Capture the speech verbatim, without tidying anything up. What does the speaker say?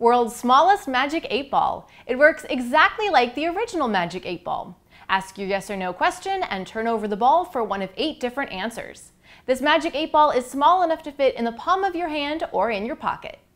world's smallest Magic eight Ball. It works exactly like the original Magic eight Ball. Ask your yes or no question and turn over the ball for one of eight different answers. This Magic eight Ball is small enough to fit in the palm of your hand or in your pocket.